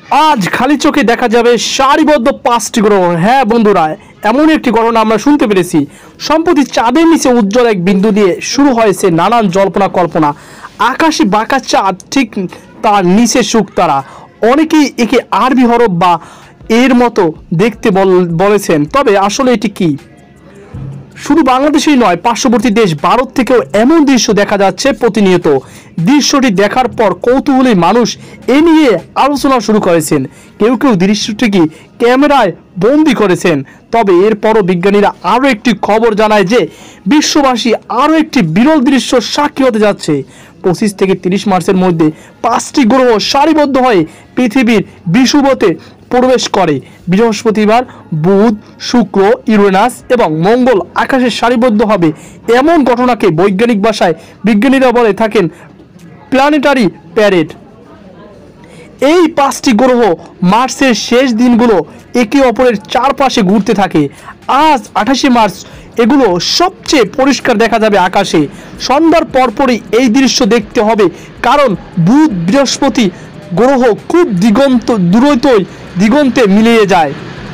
আজ খালি চোখে দেখা যাবে সারিবদ্ধ 5টি গ্রহ। হ্যাঁ বন্ধুরা, এমন একটি ঘটনা আমরা শুনতে পেরেছি। সম্প্রতি চাঁদের নিচে উজ্জ্বল এক বিন্দু দিয়ে শুরু হয়েছে নানান জল্পনা কল্পনা। আকাশে বাঁকা চাঁদ, ঠিক তার নিচে শুকতারা। অনেকেই একে আরবি হরফ বা এর মতো দেখতে বলেছেন। তবে আসলে এটি কি? শুধু বাংলাদেশেই নয়, পার্শ্ববর্তী দেশ ভারত থেকেও এমন দৃশ্য দেখা যাচ্ছে প্রতিনিয়ত। দৃশ্যটি দেখার পর কৌতূহলী মানুষ এ নিয়ে আলোচনা শুরু করেছেন। কেউ কেউ দৃশ্যটিকে ক্যামেরায় বন্দি করেছেন। তবে এরপরও বিজ্ঞানীরা আরও একটি খবর জানায় যে বিশ্ববাসী আরও একটি বিরল দৃশ্য সাক্ষী হতে যাচ্ছে। 25 থেকে 30 মার্চের মধ্যে 5টি গ্রহ সারিবদ্ধ হয়ে পৃথিবীর বিষুবতে প্রবেশ করে। বৃহস্পতিবার, বুধ, শুক্র, ইউরেনাস এবং মঙ্গল আকাশে সারিবদ্ধ হবে। এমন ঘটনাকে বৈজ্ঞানিক ভাষায় বিজ্ঞানীরা বলে থাকেন প্ল্যানেটারি প্যারেড। এই 5টি গ্রহ মার্চের শেষ দিনগুলো একে অপরের চারপাশে ঘুরতে থাকে। আজ 28 মার্চ এগুলো সবচেয়ে পরিষ্কার দেখা যাবে আকাশে। সন্ধ্যার পরপরই এই দৃশ্য দেখতে হবে, কারণ বুধ বৃহস্পতি গ্রহ খুব দিগন্তে মিলিয়ে যায়।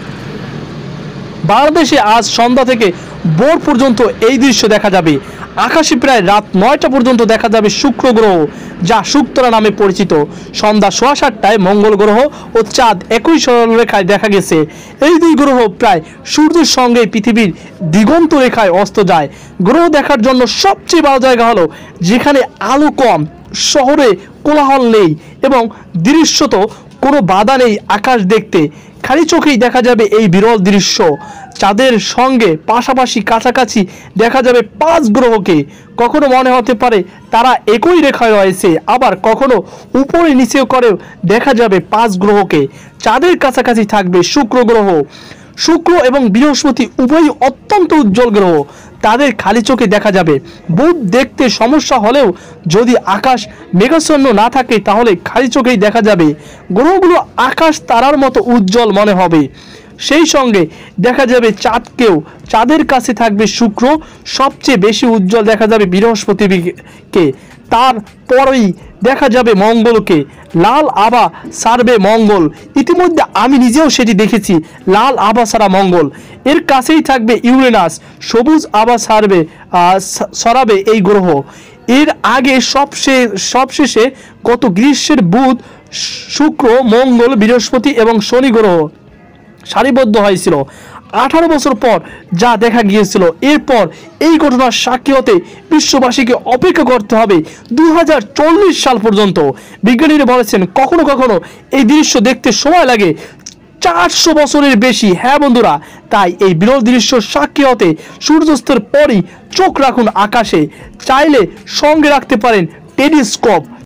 বাংলাদেশে আজ সন্ধ্যা থেকে ভোর পর্যন্ত এই দৃশ্য দেখা যাবে। আকাশে প্রায় রাত 9টা পর্যন্ত দেখা যাবে শুক্র গ্রহ, যা শুকতারা নামে পরিচিত। সন্ধ্যা 7:15টায় মঙ্গল গ্রহ ও চাঁদ একই সরলরেখায় দেখা গেছে। এই দুই গ্রহ প্রায় সূর্যের সঙ্গে পৃথিবীর দিগন্ত রেখায় অস্ত যায়। গ্রহ দেখার জন্য সবচেয়ে ভালো জায়গা হলো যেখানে আলো কম, শহরে কোলাহল নেই এবং দৃশ্যত কোনো বাধা নেই আকাশ দেখতে। খালি চোখেই দেখা যাবে এই বিরল দৃশ্য। চাঁদের সঙ্গে পাশাপাশি কাছাকাছি দেখা যাবে 5 গ্রহকে। কখনো মনে হতে পারে তারা একই রেখায় রয়েছে, আবার কখনো উপরে নিচে করেও দেখা যাবে 5 গ্রহকে। চাঁদের কাছাকাছি থাকবে শুক্র গ্রহ। শুক্র এবং বৃহস্পতি উভয়ই অত্যন্ত উজ্জ্বল গ্রহ, তাদের খালি চোখে দেখা যাবে। বুধ দেখতে সমস্যা হলেও যদি আকাশ মেঘাচ্ছন্ন না থাকে তাহলে খালি চোখেই দেখা যাবে। গ্রহগুলো আকাশ তারার মতো উজ্জ্বল মনে হবে। সেই সঙ্গে দেখা যাবে চাঁদকেও। চাঁদের কাছে থাকবে শুক্র, সবচেয়ে বেশি উজ্জ্বল দেখা যাবে বৃহস্পতিকে, তারপরেই দেখা যাবে মঙ্গলকে। লাল আভা সারবে মঙ্গল। ইতিমধ্যে আমি নিজেও সেটি দেখেছি, লাল আভা সারা মঙ্গল। এর কাছেই থাকবে ইউরেনাস, সবুজ আভা সরাবে এই গ্রহ। এর আগে সবশেষে গত গ্রীষ্মের বুধ, শুক্র, মঙ্গল, বৃহস্পতি এবং শনি গ্রহ সারিবদ্ধ হয়েছিল 18 বছর পর যা দেখা গিয়েছিল। এরপর এই ঘটনার সাক্ষী হতে বিশ্ববাসীকে অপেক্ষা করতে হবে 2040 সাল পর্যন্ত। বিজ্ঞানীরা বলেছেন কখনো কখনো এই দৃশ্য দেখতে সময় লাগে 400 বছরের বেশি। হ্যাঁ বন্ধুরা, তাই এই বিরল দৃশ্য সাক্ষী হতে সূর্যাস্তের পরই চোখ রাখুন আকাশে। চাইলে সঙ্গে রাখতে পারেন টেলিস্কোপ।